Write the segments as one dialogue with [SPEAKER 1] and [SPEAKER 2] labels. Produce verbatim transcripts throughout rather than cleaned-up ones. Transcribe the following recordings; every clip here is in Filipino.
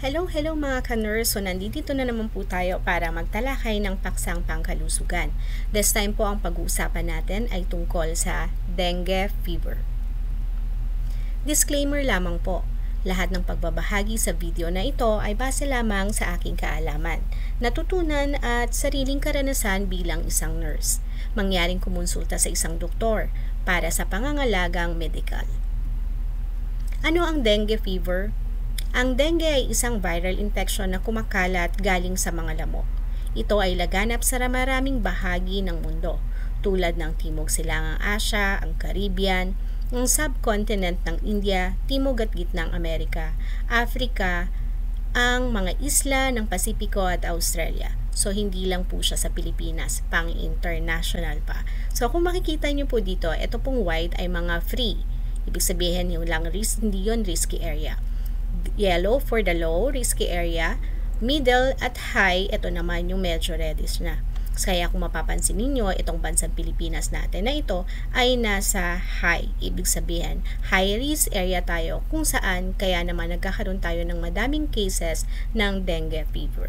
[SPEAKER 1] Hello, hello mga ka-nurse. So, nandito na naman po tayo para magtalakay ng paksang pangkalusugan. This time po ang pag-uusapan natin ay tungkol sa dengue fever. Disclaimer lamang po. Lahat ng pagbabahagi sa video na ito ay base lamang sa aking kaalaman, natutunan at sariling karanasan bilang isang nurse. Mangyaring kumonsulta sa isang doktor para sa pangangalagang medikal. Ano ang dengue fever? Ang dengue ay isang viral infection na kumakalat galing sa mga lamok. Ito ay laganap sa maraming bahagi ng mundo, tulad ng Timog Silangang Asya, ang Caribbean, ang subcontinent ng India, Timog at Gitnang Amerika, Africa, ang mga isla ng Pasipiko at Australia. So, hindi lang po siya sa Pilipinas, pang-international pa. So, kung makikita nyo po dito, ito pong white ay mga free. Ibig sabihin yung lang risk, hindi yun risky area. Yellow for the low, risky area. Middle at high, ito naman yung medyo reddish na. Kaya kung mapapansin ninyo, itong bansang Pilipinas natin na ito ay nasa high. Ibig sabihin, high risk area tayo kung saan kaya naman nagkakaroon tayo ng madaming cases ng dengue fever.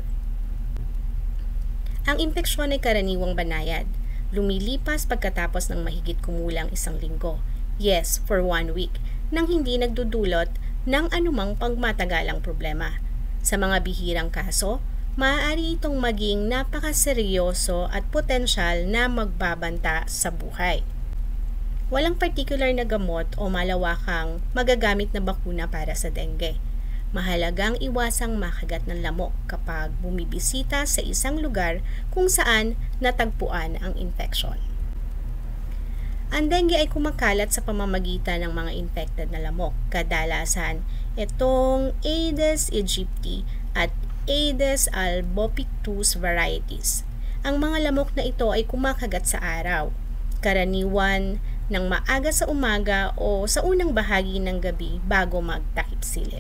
[SPEAKER 1] Ang impeksyon ay karaniwang banayad. Lumilipas pagkatapos ng mahigit kumulang isang linggo. Yes, for one week, nang hindi nagdudulot ng anumang pagmatagalang problema. Sa mga bihirang kaso, maaari itong maging napakaseryoso at potensyal na magbabanta sa buhay. Walang particular na gamot o malawakang magagamit na bakuna para sa dengue. Mahalagang iwasang makagat ng lamok kapag bumibisita sa isang lugar kung saan natagpuan ang infeksyon. Ang dengue ay kumakalat sa pamamagitan ng mga infected na lamok. Kadalasan, itong Aedes aegypti at Aedes albopictus varieties. Ang mga lamok na ito ay kumakagat sa araw, karaniwan ng maaga sa umaga o sa unang bahagi ng gabi bago magtakip silim.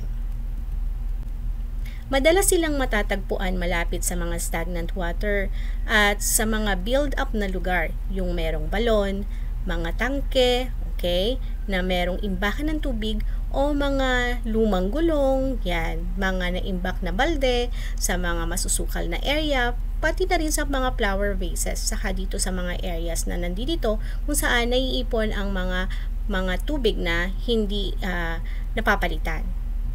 [SPEAKER 1] Madalas silang matatagpuan malapit sa mga stagnant water at sa mga build-up na lugar, yung merong balon, mga tangke, okay, na merong imbakan ng tubig o mga lumang gulong, yan, mga naimbak na balde sa mga masusukal na area, pati na rin sa mga flower vases, saka dito sa mga areas na nandito kung saan naiipon ang mga mga tubig na hindi uh, napapalitan.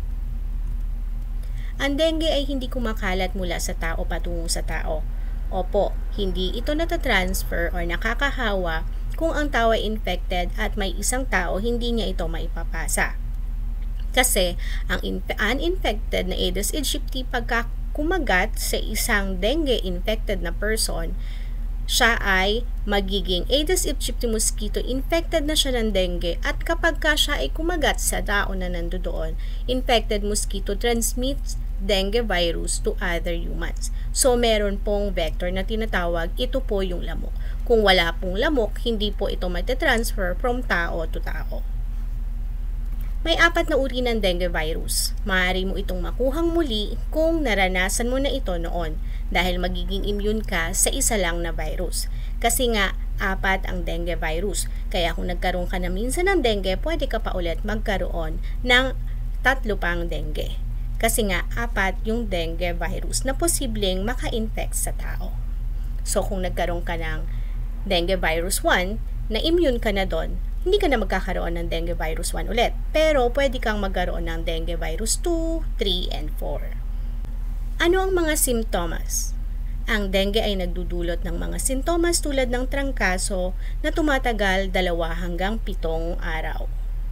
[SPEAKER 1] Ang dengue ay hindi kumakalat mula sa tao patungo sa tao. Opo, hindi ito natatransfer or nakakahawa kung ang tao ay infected at may isang tao, hindi niya ito maipapasa. Kasi ang uninfected na Aedes aegypti pagka kumagat sa isang dengue-infected na person, siya ay magiging Aedes aegypti mosquito, infected na siya ng dengue, at kapag ka siya ay kumagat sa tao na nandoon, infected mosquito transmits dengue virus to other humans. So, meron pong vector na tinatawag, ito po yung lamok. Kung wala pong lamok, hindi po ito matatransfer from tao to tao. May apat na uri ng dengue virus. Maaari mo itong makuhang muli kung naranasan mo na ito noon dahil magiging immune ka sa isa lang na virus. Kasi nga, apat ang dengue virus. Kaya kung nagkaroon ka na minsan ng dengue, pwede ka pa ulit magkaroon ng tatlo pang dengue. Kasi nga, apat yung dengue virus na posibleng maka-infect sa tao. So, kung nagkaroon ka ng dengue virus one, na immune ka na doon, hindi ka na magkakaroon ng dengue virus one ulit. Pero, pwede kang magkaroon ng dengue virus two, three, and four. Ano ang mga simptomas? Ang dengue ay nagdudulot ng mga sintomas tulad ng trangkaso na tumatagal dalawa hanggang pitong araw.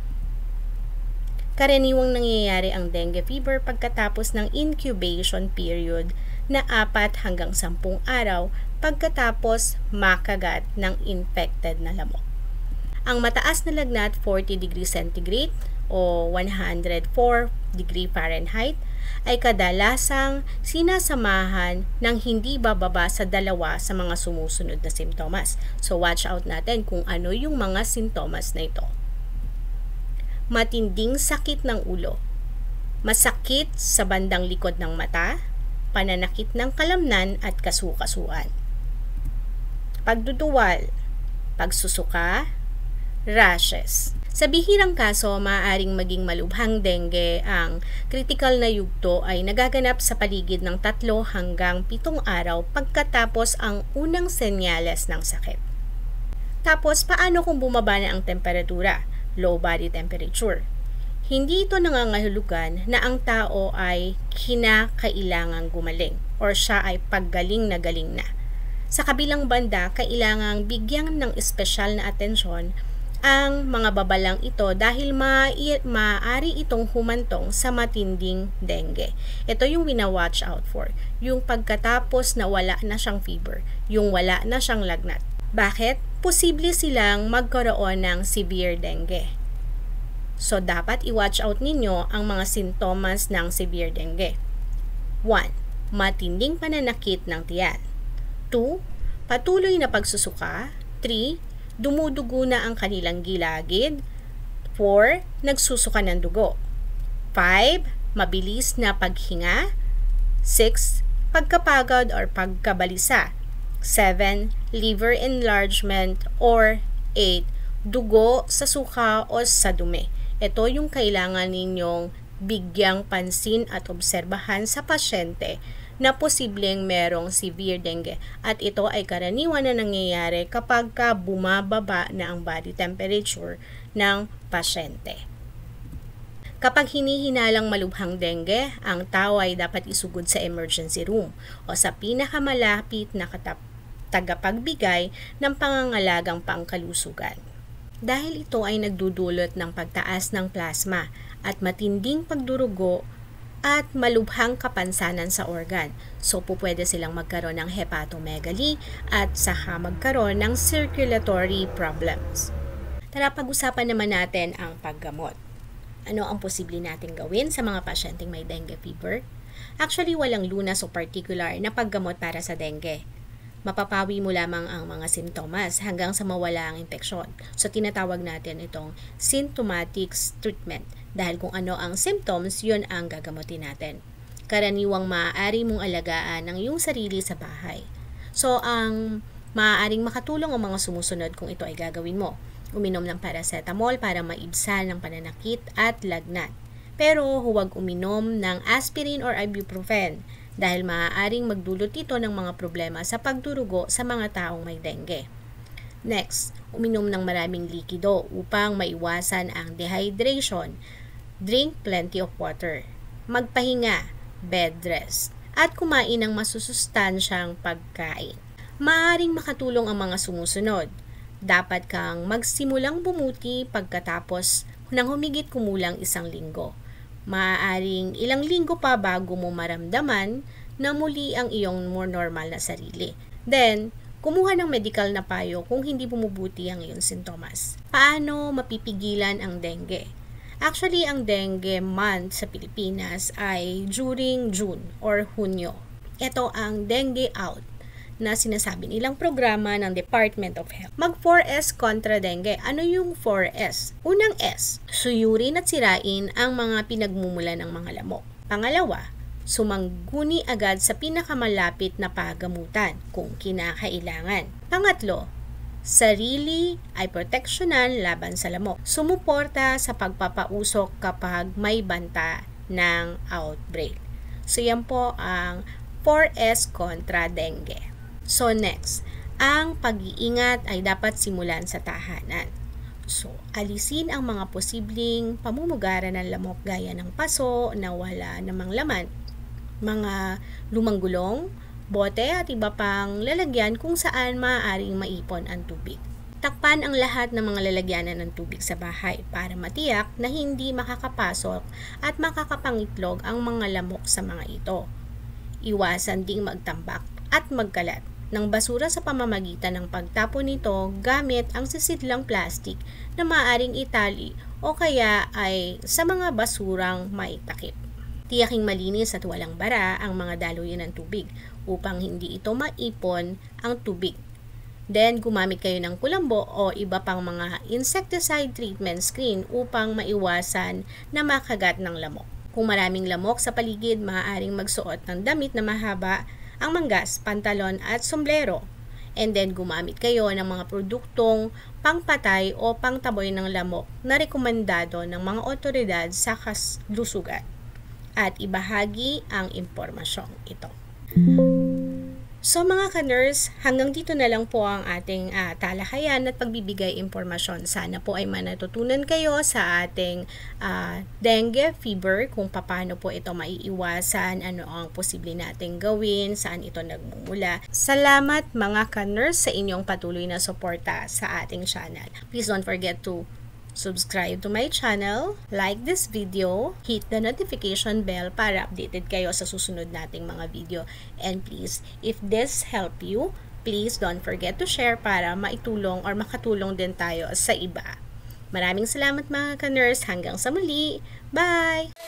[SPEAKER 1] Karaniwang nangyayari ang dengue fever pagkatapos ng incubation period na apat hanggang sampung araw pagkatapos makagat ng infected na lamok. Ang mataas na lagnat, forty degrees centigrade o one hundred four degrees Fahrenheit, ay kadalasang sinasamahan ng hindi bababa sa dalawa sa mga sumusunod na simptomas. So watch out natin kung ano yung mga simptomas na ito. Matinding sakit ng ulo, masakit sa bandang likod ng mata, pananakit ng kalamnan at kasukasuan, pagduduwal, pagsusuka, rashes. Sa bihirang kaso, maaaring maging malubhang dengue. Ang critical na yugto ay nagaganap sa paligid ng tatlo hanggang pitong araw pagkatapos ang unang senyales ng sakit. Tapos, paano kung bumaba na ang temperatura? Low body temperature. Hindi ito nangangahulugan na ang tao ay kinakailangang gumaling or siya ay paggaling na galing na. Sa kabilang banda, kailangang bigyan ng espesyal na atensyon ang mga babalang ito dahil maaari itong humantong sa matinding dengue. Ito yung wina-watch out for. Yung pagkatapos na wala na siyang fever, yung wala na siyang lagnat. Bakit? Posible silang magkaroon ng severe dengue. So, dapat i-watch out ninyo ang mga sintomas ng severe dengue. one. Matinding pananakit ng tiyan. two. Patuloy na pagsusuka. three. Dumudugo na ang kanilang gilagid. four. Nagsusuka ng dugo. five. Mabilis na paghinga. six. Pagkapagod or pagkabalisa. seven. Liver enlargement. Or eight. Dugo sa suka o sa dumi. Ito yung kailangan ninyong bigyang pansin at obserbahan sa pasyente na posibleng merong severe dengue, at ito ay karaniwan na nangyayari kapag ka bumababa na ang body temperature ng pasyente. Kapag hinihinalang malubhang dengue, ang tao ay dapat isugod sa emergency room o sa pinakamalapit na tagapagbigay ng pangangalagang pangkalusugan. Dahil ito ay nagdudulot ng pagtaas ng plasma at matinding pagdurugo at malubhang kapansanan sa organ. So, pupwede silang magkaroon ng hepatomegaly at saka magkaroon ng circulatory problems. Tara, pag-usapan naman natin ang paggamot. Ano ang posible nating gawin sa mga pasyenteng may dengue fever? Actually, walang lunas o particular na paggamot para sa dengue. Mapapawi mo lamang ang mga sintomas hanggang sa mawala ang infeksyon. So, tinatawag natin itong symptomatic treatment. Dahil kung ano ang symptoms, yun ang gagamutin natin. Karaniwang maaari mong alagaan ang iyong sarili sa bahay. So, ang maaaring makatulong ang mga sumusunod kung ito ay gagawin mo. Uminom ng paracetamol para maibsan ang pananakit at lagnat. Pero huwag uminom ng aspirin or ibuprofen dahil maaaring magdulot ito ng mga problema sa pagdurugo sa mga taong may dengue. Next, uminom ng maraming likido upang maiwasan ang dehydration. Drink plenty of water. Magpahinga, bed rest, at kumain ng masusustansyang pagkain. Maaaring makatulong ang mga sumusunod. Dapat kang magsimulang bumuti pagkatapos ng humigit kumulang isang linggo. Maaaring ilang linggo pa bago mo maramdaman na muli ang iyong more normal na sarili. Then, kumuha ng medical na payo kung hindi bumubuti ang iyong sintomas. Paano mapipigilan ang dengue? Actually, ang dengue month sa Pilipinas ay during June or Hunyo. Ito ang Dengue Out na sinasabi nilang programa ng Department of Health. Mag four S kontra dengue. Ano yung four S? Unang S, suyurin at sirain ang mga pinagmumula ng mga lamok. Pangalawa, sumangguni agad sa pinakamalapit na pagamutan kung kinakailangan. Pangatlo, sarili ay proteksyonan laban sa lamok. Sumuporta sa pagpapausok kapag may banta ng outbreak. So yan po ang four S kontra dengue. So next, ang pag-iingat ay dapat simulan sa tahanan. So, alisin ang mga posibleng pamumugaran ng lamok gaya ng paso na wala namang laman, mga lumang gulong, bote at iba pang lalagyan kung saan maaaring maipon ang tubig. Takpan ang lahat ng mga lalagyanan ng tubig sa bahay para matiyak na hindi makakapasok at makakapangitlog ang mga lamok sa mga ito. Iwasan ding magtambak at magkalat ng basura sa pamamagitan ng pagtapon nito gamit ang sisidlang plastic na maaaring itali o kaya ay sa mga basurang may takip. Tiyaking malinis at walang bara ang mga daluyan ng tubig upang hindi ito maipon ang tubig. Then, gumamit kayo ng kulambo o iba pang mga insecticide treatment screen upang maiwasan na makagat ng lamok. Kung maraming lamok sa paligid, maaaring magsuot ng damit na mahaba, ang manggas, pantalon at sombrero. and then gumamit kayo ng mga produktong pangpatay o pangtaboy ng lamok na rekomendado ng mga otoridad sa kalusugan at ibahagi ang impormasyong ito. So mga ka-nurse, hanggang dito na lang po ang ating uh, talakayan at pagbibigay impormasyon. Sana po ay manatutunan kayo sa ating uh, dengue fever, kung paano po ito maiiwasan, ano ang posible nating gawin, saan ito nagmumula. Salamat mga ka-nurse sa inyong patuloy na suporta sa ating channel. Please don't forget to subscribe to my channel, like this video, hit the notification bell para updated kayo sa susunod nating mga video. And please, if this help you, please don't forget to share para maitulong or makatulong din tayo sa iba. Maraming salamat mga ka-nurse. Hanggang sa muli. Bye!